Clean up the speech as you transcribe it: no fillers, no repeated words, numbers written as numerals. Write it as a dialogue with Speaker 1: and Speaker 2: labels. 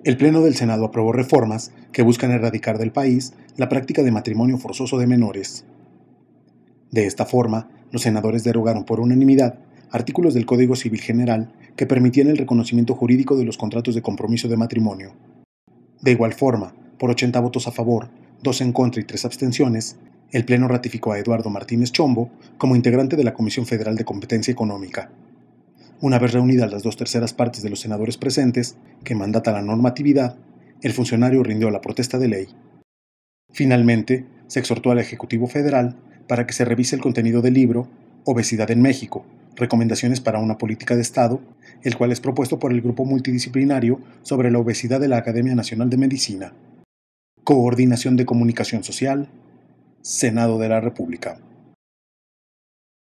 Speaker 1: El Pleno del Senado aprobó reformas que buscan erradicar del país la práctica de matrimonio forzoso de menores. De esta forma, los senadores derogaron por unanimidad artículos del Código Civil General que permitían el reconocimiento jurídico de los contratos de compromiso de matrimonio. De igual forma, por 80 votos a favor, 2 en contra y 3 abstenciones, el Pleno ratificó a Eduardo Martínez Chombo como integrante de la Comisión Federal de Competencia Económica. Una vez reunidas las 2/3 partes de los senadores presentes, que mandata la normatividad, el funcionario rindió la protesta de ley. Finalmente, se exhortó al Ejecutivo Federal para que se revise el contenido del libro Obesidad en México, Recomendaciones para una Política de Estado, el cual es propuesto por el Grupo Multidisciplinario sobre la Obesidad de la Academia Nacional de Medicina. Coordinación de Comunicación Social, Senado de la República.